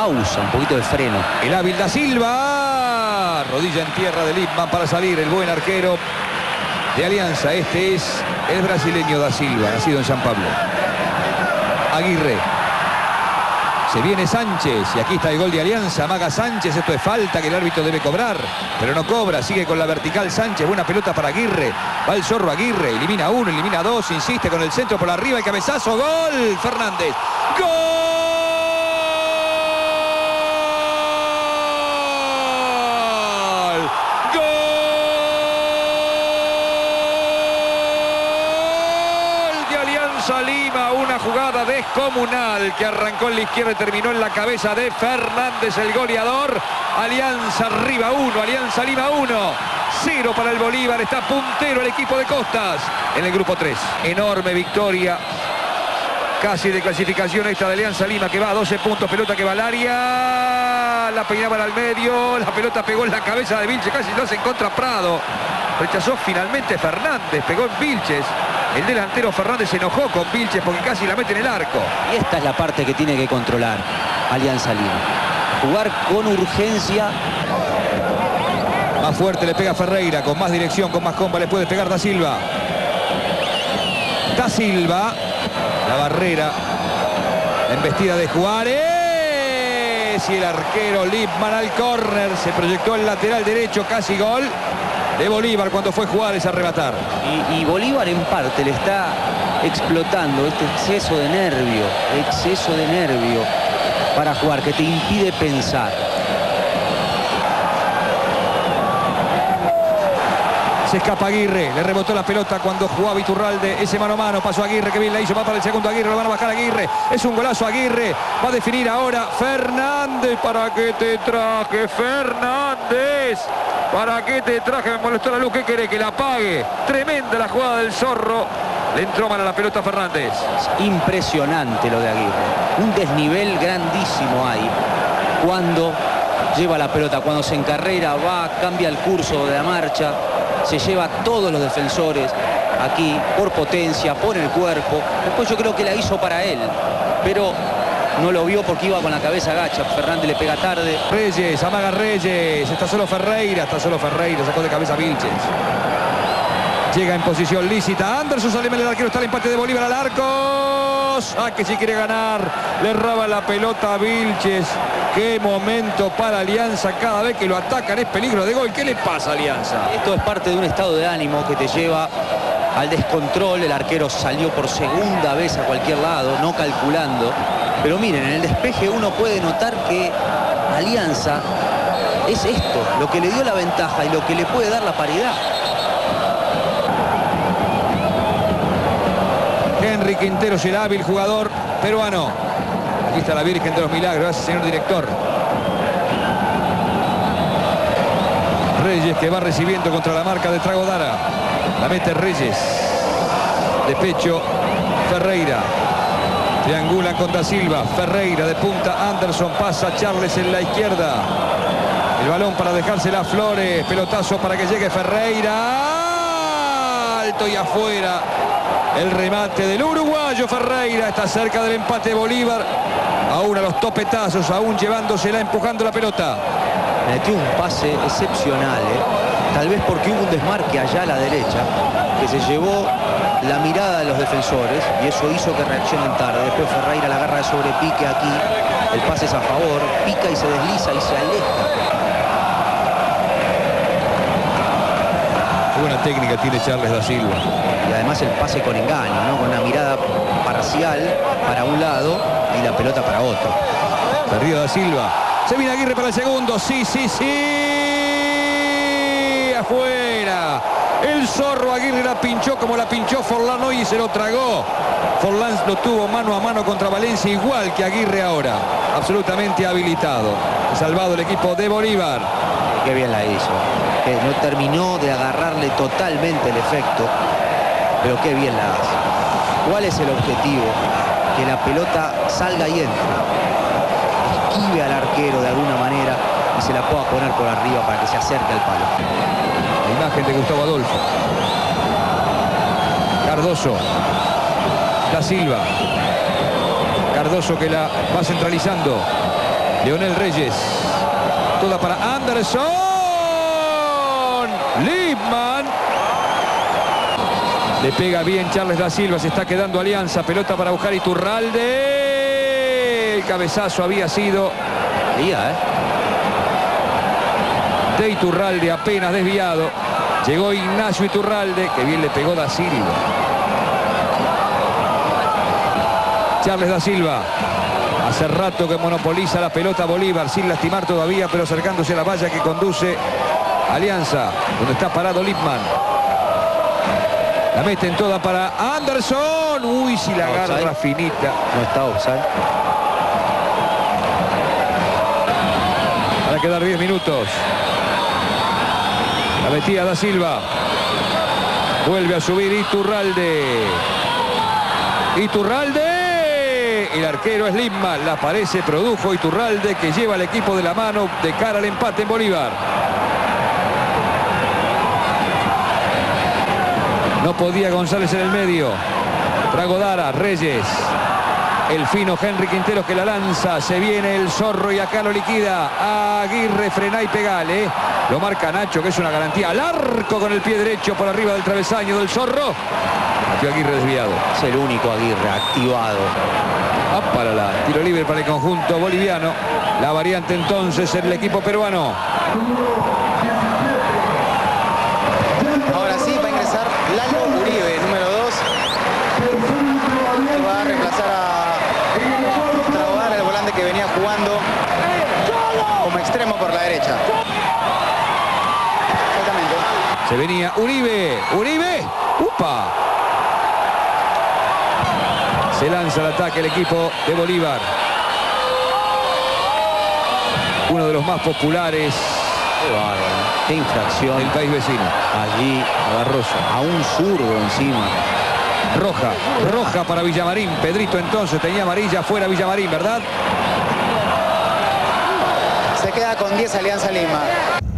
pausa, un poquito de freno. El hábil da Silva. Rodilla en tierra de Lippmann para salir. El buen arquero de Alianza. Este es el brasileño da Silva, nacido en San Pablo. Aguirre. Se viene Sánchez y aquí está el gol de Alianza. Amaga Sánchez, esto es falta que el árbitro debe cobrar, pero no cobra, sigue con la vertical Sánchez. Buena pelota para Aguirre, va el zorro Aguirre, elimina uno, elimina dos, insiste con el centro por arriba, el cabezazo, gol Fernández, gol de Alianza Lima. Una jugada descomunal que arrancó en la izquierda y terminó en la cabeza de Fernández, el goleador. Alianza arriba 1, Alianza Lima 1. 0 para el Bolívar, está puntero el equipo de Costas en el grupo 3. Enorme victoria, casi de clasificación esta de Alianza Lima, que va a 12 puntos, pelota que va al área, la peinaban al medio, la pelota pegó en la cabeza de Vilches, casi lo hace en contra Prado. Rechazó finalmente Fernández, pegó en Vilches. El delantero Fernández se enojó con Vilches porque casi la mete en el arco. Y esta es la parte que tiene que controlar Alianza Lima. Jugar con urgencia. Más fuerte le pega Ferreira, con más dirección, con más comba le puede pegar da Silva. Da Silva, la barrera, la embestida de Juárez. Y el arquero Lippmann al córner, se proyectó el lateral derecho, casi gol de Bolívar cuando fue Juárez a arrebatar. Y Bolívar en parte le está explotando este exceso de nervio para jugar, que te impide pensar. Se escapa Aguirre, le rebotó la pelota cuando jugaba Iturralde, ese mano a mano, pasó Aguirre, que bien la hizo, va para el segundo Aguirre, lo van a bajar Aguirre, es un golazo Aguirre, va a definir ahora Fernández. ¿Para qué te traje, Fernández? ¿Para qué te traje? Me molestó la luz, ¿qué querés? Que la apague. Tremenda la jugada del zorro, le entró mal a la pelota Fernández. Impresionante lo de Aguirre, un desnivel grandísimo ahí cuando lleva la pelota, cuando se encarrera, va, cambia el curso de la marcha, se lleva a todos los defensores aquí por potencia, por el cuerpo. Después yo creo que la hizo para él, pero no lo vio porque iba con la cabeza agacha. Fernández le pega tarde. Reyes, amaga Reyes, está solo Ferreira, sacó de cabeza Vilches. Llega en posición lícita Anderson, sale mal el arquero, está el empate de Bolívar al arco. Que si quiere ganar, le roba la pelota a Vilches. Qué momento para Alianza, cada vez que lo atacan es peligro de gol. ¿Qué le pasa a Alianza? Esto es parte de un estado de ánimo que te lleva al descontrol. El arquero salió por segunda vez a cualquier lado, no calculando. Pero miren, en el despeje uno puede notar que Alianza es esto, lo que le dio la ventaja y lo que le puede dar la paridad. Henry Quinteros, el hábil jugador peruano. Aquí está la Virgen de los Milagros, gracias señor director. Reyes, que va recibiendo contra la marca de Tragodara. La mete Reyes. De pecho, Ferreira. Triangulan con da Silva. Ferreira de punta, Anderson pasa, Charles en la izquierda. El balón para dejársela a Flores. Pelotazo para que llegue Ferreira. Alto y afuera. El remate del uruguayo Ferreira. Está cerca del empate de Bolívar. Aún a los topetazos, aún llevándosela, empujando la pelota. Metió un pase excepcional, tal vez porque hubo un desmarque allá a la derecha que se llevó la mirada de los defensores y eso hizo que reaccionen tarde. Después Ferreira la agarra de sobrepique aquí, el pase es a favor, pica y se desliza y se aleja. Qué buena técnica tiene Charles da Silva. Y además el pase con engaño, ¿no? Con una mirada parcial para un lado y la pelota para otro. Perdido da Silva. Se viene Aguirre para el segundo. Sí. Afuera. El zorro Aguirre la pinchó como la pinchó Forlán hoy y se lo tragó. Forlán lo tuvo mano a mano contra Valencia, igual que Aguirre ahora. Absolutamente habilitado. Salvado el equipo de Bolívar. Qué bien la hizo. Que no terminó de agarrarle totalmente el efecto, pero qué bien la hace. ¿Cuál es el objetivo? Que la pelota salga y entre. Esquive al arquero de alguna manera y se la pueda poner por arriba para que se acerque al palo. La imagen de Gustavo Adolfo. Cardoso. Da Silva. Cardoso que la va centralizando. Leonel Reyes. Toda para Anderson. Lippmann. Le pega bien Charles da Silva. Se está quedando Alianza. Pelota para buscar Iturralde. El cabezazo había sido de Iturralde, apenas desviado. Llegó Ignacio Iturralde, que bien le pegó da Silva. Charles da Silva. Hace rato que monopoliza la pelota Bolívar, sin lastimar todavía, pero acercándose a la valla que conduce Alianza, donde está parado Lippmann. La meten toda para Anderson. Uy, si la agarra finita. No está offside. Van a quedar 10 minutos. La metía da Silva. Vuelve a subir Iturralde. Iturralde. El arquero es Lippmann. La pared se produjo. Iturralde, que lleva al equipo de la mano de cara al empate en Bolívar. No podía González en el medio. Tragodara, Reyes. El fino Henry Quinteros que la lanza. Se viene el Zorro y acá lo liquida. Aguirre, frená y pegale. Lo marca Nacho, que es una garantía. Al arco con el pie derecho por arriba del travesaño del Zorro. Metió Aguirre desviado. Es el único Aguirre activado. Para la tiro libre para el conjunto boliviano. La variante entonces en el equipo peruano. Ahora sí va a ingresar Lalo Uribe, número 2. Que va a reemplazar a Tragodara, el volante que venía jugando como extremo por la derecha. Exactamente. Se venía Uribe. Uribe. ¡Upa! Se lanza al ataque el equipo de Bolívar. Uno de los más populares. Qué bárbaro. Qué infracción. Del país vecino. Allí agarró a un zurdo encima. Roja para Villamarín. Pedrito entonces tenía amarilla, fuera Villamarín, ¿verdad? Se queda con 10 Alianza Lima.